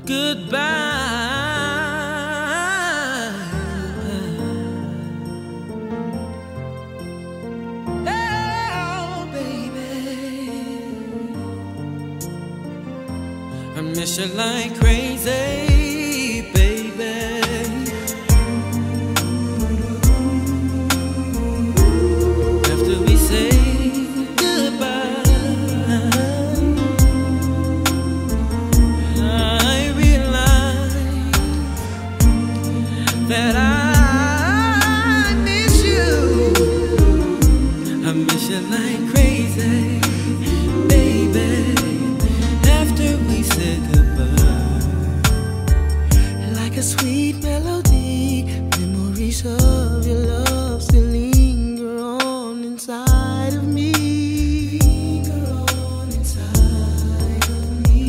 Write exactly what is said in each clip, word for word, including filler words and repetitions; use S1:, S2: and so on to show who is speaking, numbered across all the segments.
S1: goodbye. Oh, baby, I miss you like crazy, baby. After we say that I miss you, I miss you like crazy, baby. After we said goodbye, like a sweet melody, memories of your love still linger on inside of me, linger on inside of me.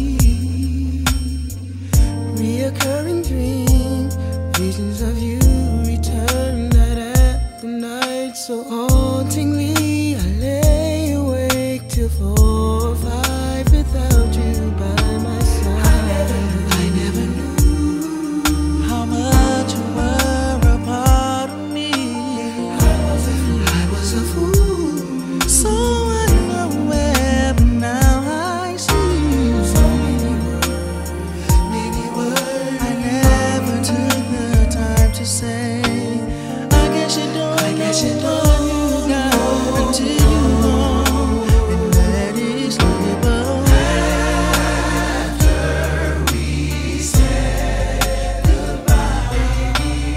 S1: Reoccurring dreams, visions of you return night after night so hauntingly. I lay awake till four or five without you by my side. I never knew, I never knew how much you were a part of me. I was a fool, I was a fool, so unaware, but now I see so many words, many words I never took to say. I guess you don't, I guess you don't know until you know and let it slip away. After we said goodbye, baby, I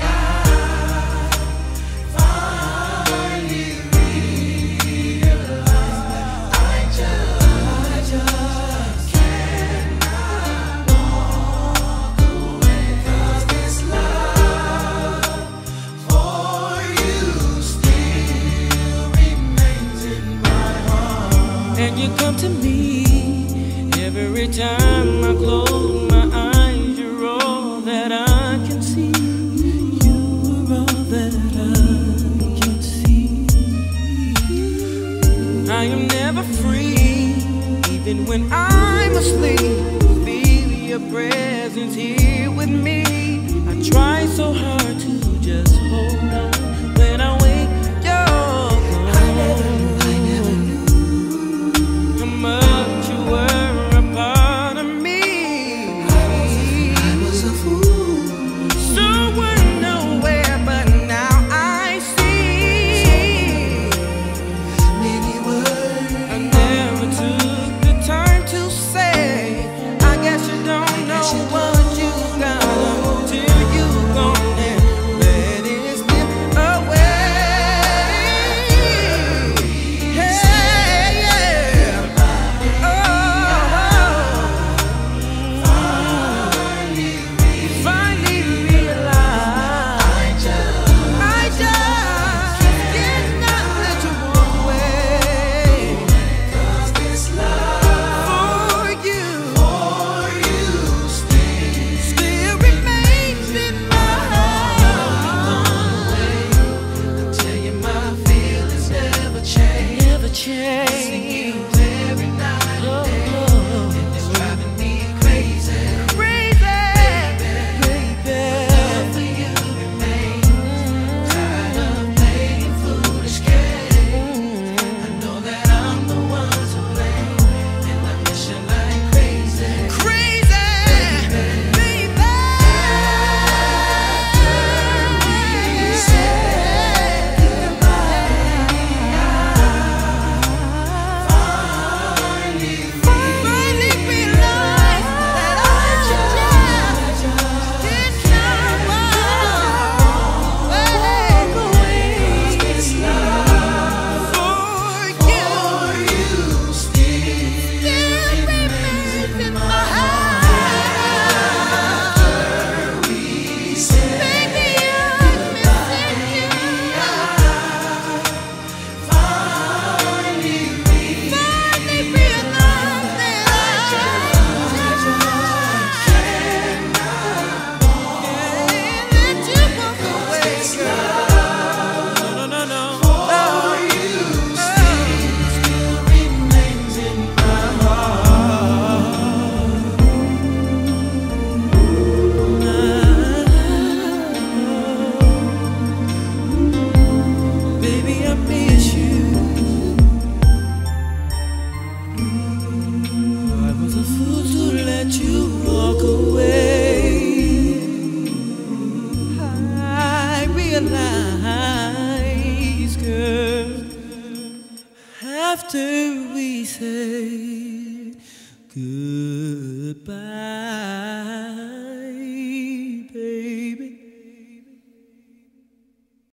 S1: finally realized I just, I just cannot walk away, 'cause this love and you come to me every time I close my eyes. You're all that I can see. You're all that I can see. I am never free, even when I'm asleep. Feel your presence here with me. I try so hard to just hold on. When I wake, you're gone. I never knew, I never knew how much you were a part of me. I was a fool, I was a fool, so unaware, but now I see. Many words I never took the time to say. I guess you don't know what you got until you gone and let it slip away. Hey, yeah. Oh, finally realized I just, I just cannot let you walk away. 'Cause this love for you, for you still after we say goodbye.